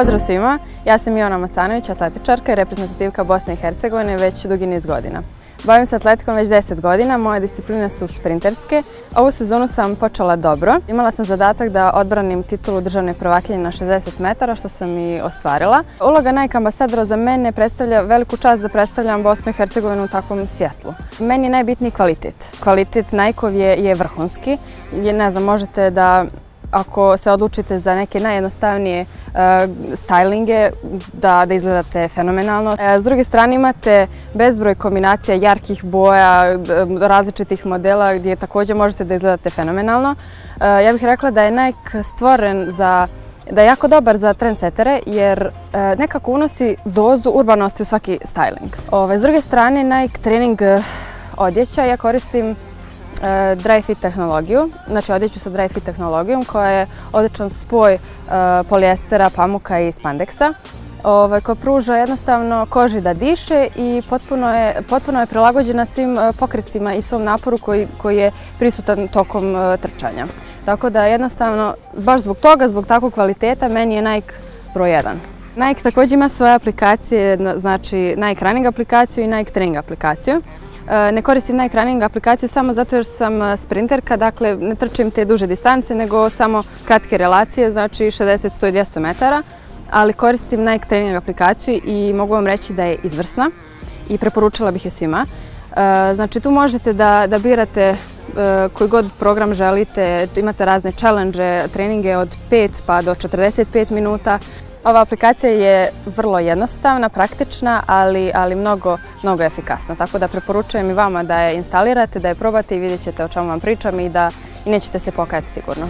Pozdrav svima, ja sam Ivana Macanović, atletičarka i reprezentativka Bosne i Hercegovine već dugi niz godina. Bavim se atletikom već 10 godina, moje discipline su sprinterske. Ovu sezonu sam počela dobro. Imala sam zadatak da odbranim titulu državne prvakinje na 60 metara, što sam i ostvarila. Uloga Nike ambasadora za mene predstavlja veliku čast da predstavljam Bosnu i Hercegovinu u takvom svjetlu. Meni je najbitniji kvalitet. Kvalitet Nikeov je vrhunski. Ne znam, možete da ako se odlučite za neke najjednostavnije stylinge, da izgledate fenomenalno. S druge strane imate bezbroj kombinacija jarkih boja, različitih modela gdje također možete da izgledate fenomenalno. Ja bih rekla da je Nike stvoren da je jako dobar za trendsetere jer nekako unosi dozu urbanosti u svaki styling. S druge strane, Nike trening odjeća ja koristim dry fit tehnologiju, znači odjeću sa dry fit tehnologijom koja je odličan spoj polijestera, pamuka i spandeksa koja pruža jednostavno koži da diše i potpuno je prilagođena svim pokretima i svom naporu koji je prisutan tokom trčanja. Tako da jednostavno, baš zbog toga, zbog takvog kvaliteta, meni je Nike broj 1. Nike također ima svoje aplikacije, znači Nike Running aplikaciju i Nike Training aplikaciju. Ne koristim Nike Running aplikaciju samo zato jer sam sprinterka, dakle ne trčim te duže distance nego samo kratke relacije, znači 60, 100 i 200 metara, ali koristim Nike Training aplikaciju i mogu vam reći da je izvrsna i preporučila bih je svima. Znači tu možete da birate koji god program želite, imate razne challenge, treninge od 5 pa do 45 minuta. Ova aplikacija je vrlo jednostavna, praktična, ali mnogo efikasna. Tako da preporučujem i vama da je instalirate, da je probate i vidjet ćete o čemu vam pričam i nećete se pokajati sigurno.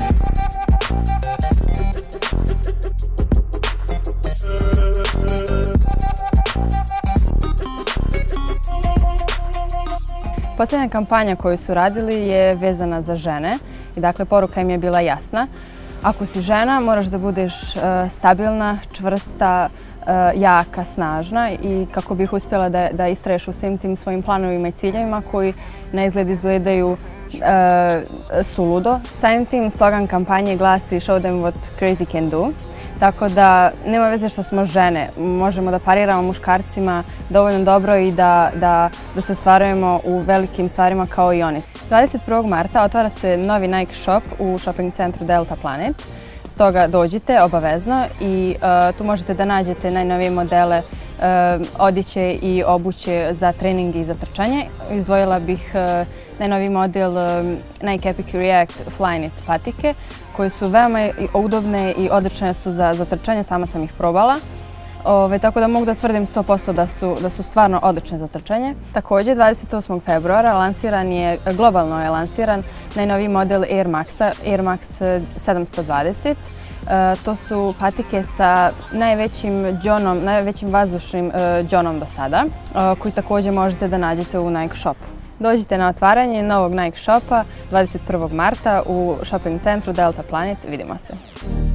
Posljednja kampanja koju su radili je vezana za žene i dakle poruka im je bila jasna. Ako si žena, moraš da budeš stabilna, čvrsta, jaka, snažna i kako bih uspjela da istraješ u svim tim svojim planovima i ciljevima koji na izgled izgledaju suludo. Samim tim slogan kampanje glasi Show them what crazy can do. Tako da nema veze što smo žene, možemo da pariramo muškarcima dovoljno dobro i da se ostvarujemo u velikim stvarima kao i oni. 21. marta otvara se novi Nike shop u shopping centru Delta Planet. Stoga dođite obavezno i tu možete da nađete najnovije modele odjeće i obuće za trening i za trčanje. Izdvojila bih najnoviji model Nike Epic React Flyknit patike koje su veoma udobne i odlične su za trčanje, sama sam ih probala. Tako da mogu da tvrdim 100% da su stvarno odlične za trčanje. Također 28. februara globalno je lansiran najnoviji model Air Maxa, Air Max 720. To su patike sa najvećim vazdušnim džonom do sada, koji također možete da nađete u Nike shopu. Dođite na otvaranje novog Nike shopa 21. marta u shopping centru Delta Planet. Vidimo se!